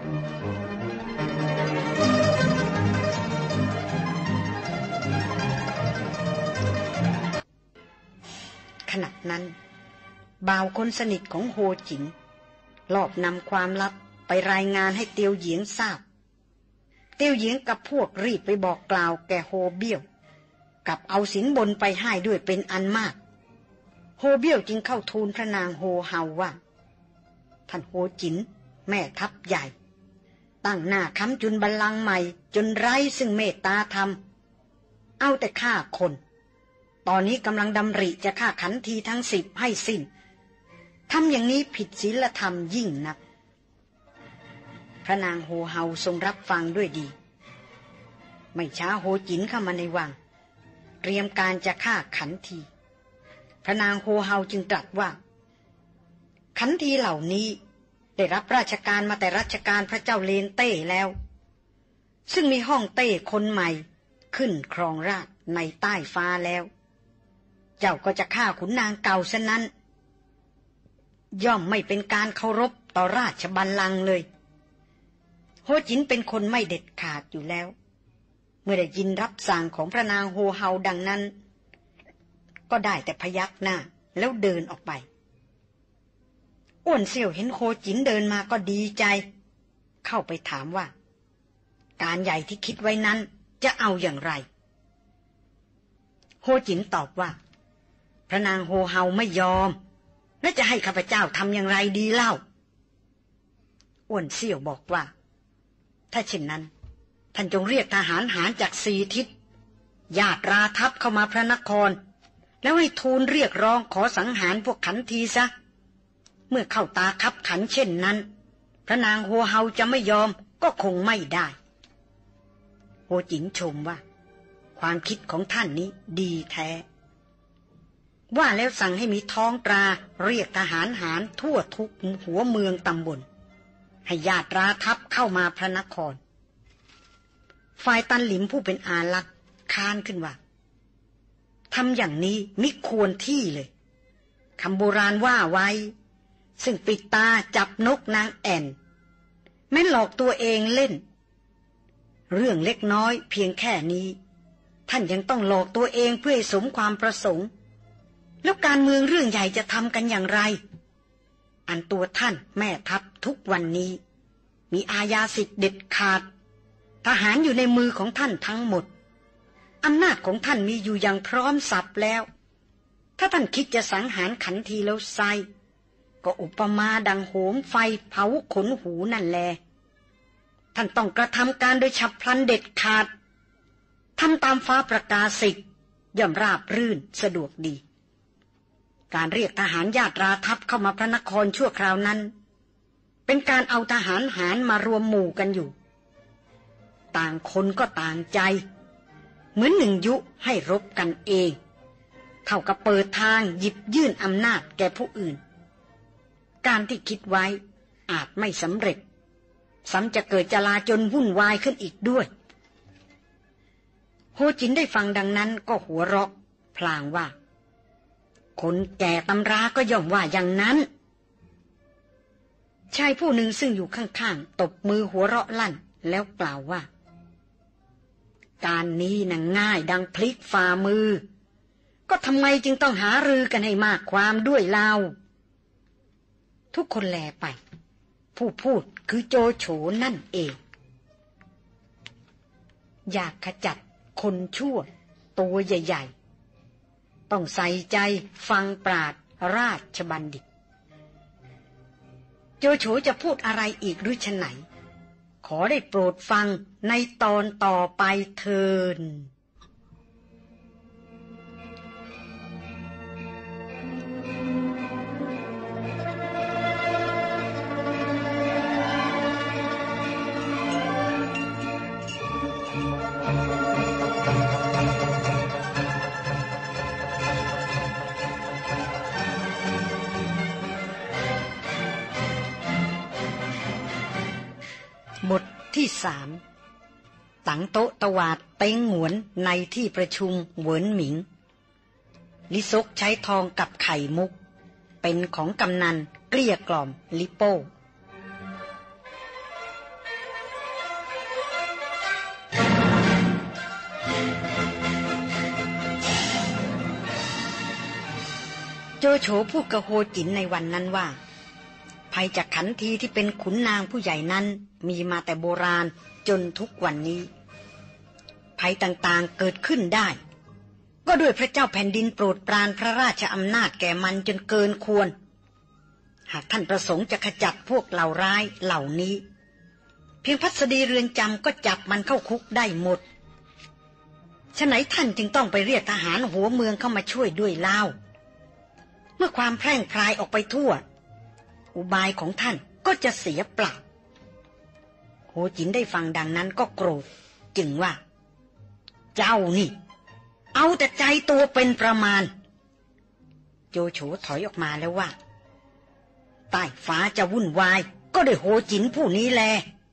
ขณะนั้นบ่าวคนสนิทของโฮจินลอบนำความลับไปรายงานให้เตียวเหยียงทราบเตียวเหยียงกับพวกรีบไปบอกกล่าวแก่โฮเบี้ยวกับเอาสินบนไปให้ด้วยเป็นอันมากโฮเบี้ยวจึงเข้าทูลพระนางโฮเฮาว่าท่านโฮจินแม่ทัพใหญ่ตั้งหน้าค้ำจุนบัลลังก์ใหม่จนไร้ซึ่งเมตตาธรรมเอาแต่ฆ่าคนตอนนี้กำลังดำริจะฆ่าขันทีทั้ง10ให้สิ้นทำอย่างนี้ผิดศีลธรรมยิ่งนักพระนางโฮเฮาทรงรับฟังด้วยดีไม่ช้าโฮจินเข้ามาในวังเตรียมการจะฆ่าขันทีพระนางโฮเฮาจึงตรัสว่าขันทีเหล่านี้ได้รับราชการมาแต่รัชกาลพระเจ้าเลนเต้แล้วซึ่งมีห้องเต้คนใหม่ขึ้นครองราชย์ในใต้ฟ้าแล้วเจ้าก็จะฆ่าขุนนางเก่าซะนั้นย่อมไม่เป็นการเคารพต่อราชบัลลังก์เลยโฮจินเป็นคนไม่เด็ดขาดอยู่แล้วเมื่อได้ยินรับสั่งของพระนางโฮเฮาดังนั้นก็ได้แต่พยักหน้าแล้วเดินออกไปอ้วนเสี่ยวเห็นโฮจินเดินมาก็ดีใจเข้าไปถามว่าการใหญ่ที่คิดไว้นั้นจะเอาอย่างไรโฮจินตอบว่าพระนางโฮเฮาไม่ยอมและจะให้ข้าพเจ้าทำอย่างไรดีเล่าอ้วนเสี่ยวบอกว่าถ้าเช่นนั้นท่านจงเรียกทหารหารจาก4 ทิศญาตราทัพเข้ามาพระนครแล้วให้ทูลเรียกร้องขอสังหารพวกขันทีซะเมื่อเข้าตาคับขันเช่นนั้นพระนางโฮเฮาจะไม่ยอมก็คงไม่ได้โฮจินชมว่าความคิดของท่านนี้ดีแท้ว่าแล้วสั่งให้มีท้องตราเรียกทหารหารทั่วทุกหัวเมืองตำบลให้ญาตราทัพเข้ามาพระนครฝ่ายตันหลิมผู้เป็นอาลักษ์ค้านขึ้นว่าทำอย่างนี้มิควรที่เลยคำโบราณว่าไว้ซึ่งปิดตาจับนกนางแอ่นแม้หลอกตัวเองเล่นเรื่องเล็กน้อยเพียงแค่นี้ท่านยังต้องหลอกตัวเองเพื่อให้สมความประสงค์แล้วการเมืองเรื่องใหญ่จะทำกันอย่างไรอันตัวท่านแม่ทัพทุกวันนี้มีอาญาสิทธิ์เด็ดขาดทหารอยู่ในมือของท่านทั้งหมดอำนาจของท่านมีอยู่อย่างพร้อมสับแล้วถ้าท่านคิดจะสังหารขันทีแล้วไซก็อุปมาดังโหมไฟเผาขนหูนั่นแลท่านต้องกระทำการโดยฉับพลันเด็ดขาดทำตามฟ้าประกาศสิทธิ์ย่อมราบรื่นสะดวกดีการเรียกทหารญาตราทัพเข้ามาพระนครชั่วคราวนั้นเป็นการเอาทหารหารมารวมหมู่กันอยู่ต่างคนก็ต่างใจเหมือนหนึ่งยุให้รบกันเองเท่ากับเปิดทางหยิบยื่นอำนาจแก่ผู้อื่นการที่คิดไว้อาจไม่สำเร็จซ้ำจะเกิดจลาจลวุ่นวายขึ้นอีกด้วยโฮจินได้ฟังดังนั้นก็หัวเราะพลางว่าคนแก่ตำราก็ย่อมว่าอย่างนั้นชายผู้หนึ่งซึ่งอยู่ข้างๆตบมือหัวเราะลั่นแล้วกล่าวว่าการนี้น่ะง่ายดังพลิกฝ่ามือก็ทำไมจึงต้องหารือกันให้มากความด้วยเล่าทุกคนแลไปผู้พูดคือโจโฉนั่นเองอยากขจัดคนชั่วตัวใหญ่ๆต้องใส่ใจฟังปราชญ์ราชบัณฑิตโจโฉจะพูดอะไรอีกหรือฉะไหนขอได้โปรดฟังในตอนต่อไปเถิด บทที่3ตั้งโต๊ะตวาดเต็งหงวนในที่ประชุมเหวินหมิงลิซกใช้ทองกับไข่มุกเป็นของกำนันเกลี้ยกล่อมลิโป้โจโฉพูดกับโฮจินในวันนั้นว่าภัยจากขันทีที่เป็นขุนนางผู้ใหญ่นั้นมีมาแต่โบราณจนทุกวันนี้ภัยต่างๆเกิดขึ้นได้ก็ด้วยพระเจ้าแผ่นดินโปรดปรานพระราชอำนาจแก่มันจนเกินควรหากท่านประสงค์จะขจัดพวกเหล่าร้ายเหล่านี้เพียงพัสดีเรือนจำก็จับมันเข้าคุกได้หมดฉะไหนท่านจึงต้องไปเรียกทหารหัวเมืองเข้ามาช่วยด้วยเล่าเมื่อความแพร่งพรายออกไปทั่วอุบายของท่านก็จะเสียเปล่าโหจินได้ฟังดังนั้นก็โกรธจึงว่าเจ้านี่เอาแต่ใจตัวเป็นประมาณโจโฉถอยออกมาแล้วว่าใต้ฟ้าจะวุ่นวายก็ได้โหจินผู้นี้แล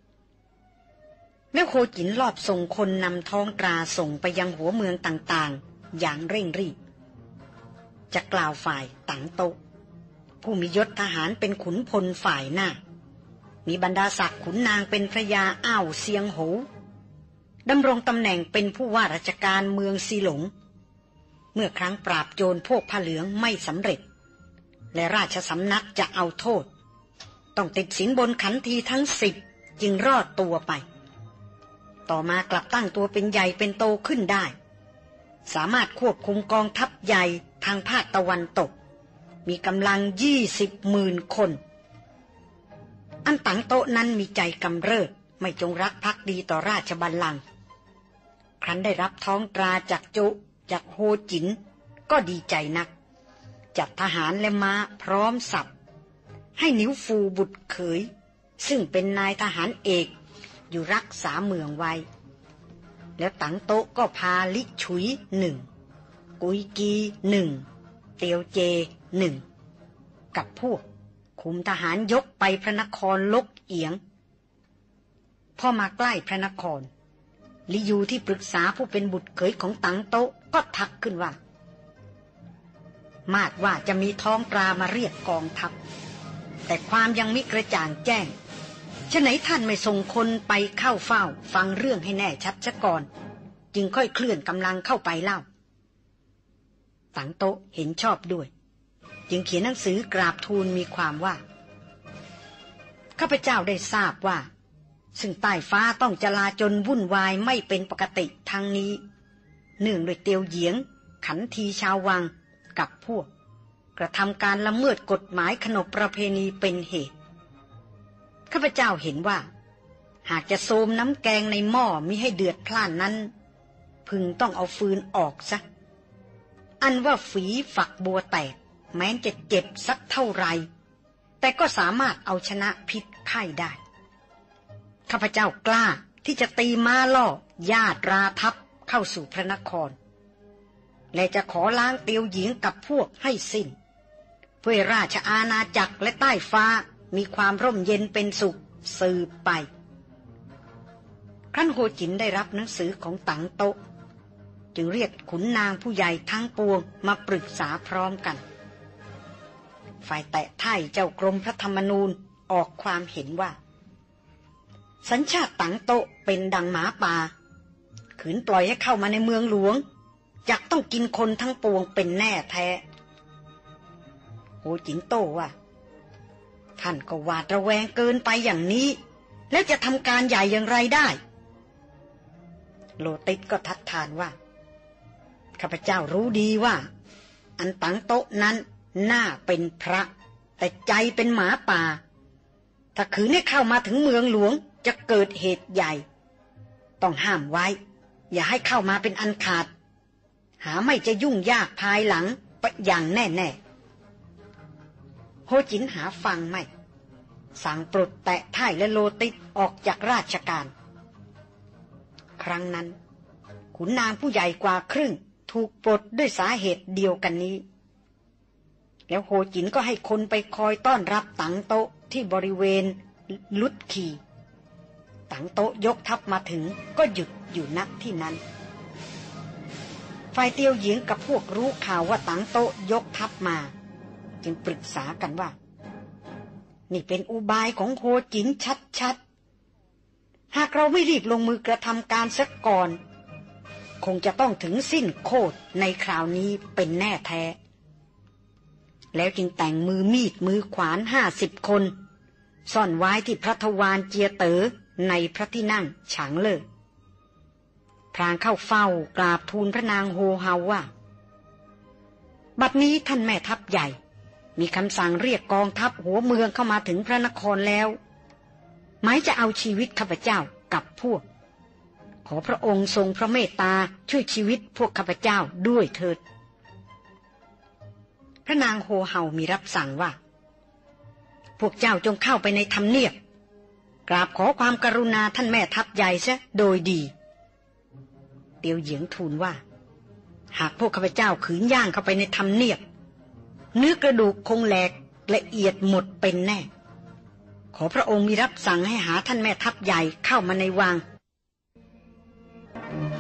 แล้วโหจินลอบส่งคนนำท้องตราส่งไปยังหัวเมืองต่างๆอย่างเร่งรีบจะกล่าวฝ่ายตังโตผู้มียศทหารเป็นขุนพลฝ่ายหน้ามีบรรดาศักดิ์ขุนนางเป็นพระยาอ้าวเซียงโหดำรงตำแหน่งเป็นผู้ว่าราชการเมืองซีหลงเมื่อครั้งปราบโจรพวกผ้าเหลืองไม่สำเร็จและราชสำนักจะเอาโทษต้องติดสินบนขันทีทั้ง10จึงรอดตัวไปต่อมากลับตั้งตัวเป็นใหญ่เป็นโตขึ้นได้สามารถควบคุมกองทัพใหญ่ทางภาคตะวันตกมีกำลัง20,000 คนอันตังโตนั้นมีใจกำเริบไม่จงรักภักดีต่อราชบัลลังก์ครั้นได้รับท้องตราจากโจจากโฮจินก็ดีใจนักจัดทหารและม้าพร้อมสับให้นิ้วฟูบุตรเขยซึ่งเป็นนายทหารเอกอยู่รักษาเมืองไว้แล้วตังโตก็พาลิฉุย1กุยกี1เตียวเจ1กับพวกคุมทหารยกไปพระนครลกเอียงพอมาใกล้พระนครลิยูที่ปรึกษาผู้เป็นบุตรเขยของตังโตก็ทักขึ้นว่ามาดว่าจะมีท้องตรามาเรียกกองทัพแต่ความยังมิกระจ่างแจ้งฉะไหนท่านไม่ส่งคนไปเข้าเฝ้าฟังเรื่องให้แน่ชัดซะก่อนจึงค่อยเคลื่อนกำลังเข้าไปเล่าตังโตเห็นชอบด้วยจึงเขียนหนังสือกราบทูลมีความว่าข้าพเจ้าได้ทราบว่าซึ่งใต้ฟ้าต้องจลาจลวุ่นวายไม่เป็นปกติทางนี้เนื่องโดยเตียวเหยียงขันทีชาววังกับพวกกระทำการละเมิดกฎหมายขนบประเพณีเป็นเหตุข้าพเจ้าเห็นว่าหากจะโซมน้ำแกงในหม้อมิให้เดือดพล่านนั้นพึงต้องเอาฟืนออกซะอันว่าฝีฝักบัวแตกแม้นจะเจ็บสักเท่าไรแต่ก็สามารถเอาชนะพิษไข้ได้ข้าพเจ้ากล้าที่จะตีม้าล่อญาติราทัพเข้าสู่พระนครและจะขอล้างเตียวหญิงกับพวกให้สิ้นเพื่อราชอาณาจักรและใต้ฟ้ามีความร่มเย็นเป็นสุขสืบไปครั้นโฮจินได้รับหนังสือของตังโตจึงเรียกขุนนางผู้ใหญ่ทั้งปวงมาปรึกษาพร้อมกันฝ่ายแตะไถ่เจ้ากรมพระธรรมนูญออกความเห็นว่าสัญชาติตังโตเป็นดังหมาป่าขืนปล่อยให้เข้ามาในเมืองหลวงจักต้องกินคนทั้งปวงเป็นแน่แท้โหจินโตว่าท่านก็หวาดระแวงเกินไปอย่างนี้แล้วจะทำการใหญ่อย่างไรได้โลติสก็ทัดทานว่าข้าพเจ้ารู้ดีว่าอันตังโตนั้นหน้าเป็นพระแต่ใจเป็นหมาป่าถ้าขืนให้เข้ามาถึงเมืองหลวงจะเกิดเหตุใหญ่ต้องห้ามไว้อย่าให้เข้ามาเป็นอันขาดหาไม่จะยุ่งยากภายหลังอย่างแน่ๆโฮจินหาฟังไม่สั่งปลดแตะไถ่และโลติสออกจากราชการครั้งนั้นขุนนางผู้ใหญ่กว่าครึ่งถูกปลดด้วยสาเหตุเดียวกันนี้แล้วโฮจินก็ให้คนไปคอยต้อนรับตังโตที่บริเวณลุดคีตังโตยกทัพมาถึงก็หยุดอยู่ณที่นั้นฝ่ายเตียวหญิงกับพวกรู้ข่าวว่าตังโตยกทัพมาจึงปรึกษากันว่านี่เป็นอุบายของโฮจินชัดๆหากเราไม่รีบลงมือกระทำการซะก่อนคงจะต้องถึงสิ้นโคตรในคราวนี้เป็นแน่แท้แล้วจึงแต่งมือมีดมือขวาน50 คนซ่อนไว้ที่พระทวารเจียเต๋อในพระที่นั่งฉางเล่อพรางเข้าเฝ้ากราบทูลพระนางโฮเฮาว่าบัดนี้ท่านแม่ทัพใหญ่มีคำสั่งเรียกกองทัพหัวเมืองเข้ามาถึงพระนครแล้วหมายจะเอาชีวิตข้าพเจ้ากับพวกขอพระองค์ทรงพระเมตตาช่วยชีวิตพวกข้าพเจ้าด้วยเถิดพระนางโฮเฮามีรับสั่งว่าพวกเจ้าจงเข้าไปในทำเนียบกราบขอความกรุณาท่านแม่ทัพใหญ่ซะโดยดีเตียวเหยียงทูลว่าหากพวกข้าพเจ้าขืนย่างเข้าไปในทำเนียบเนื้อกระดูกคงแหลกละเอียดหมดเป็นแน่ขอพระองค์มีรับสั่งให้หาท่านแม่ทัพใหญ่เข้ามาในวัง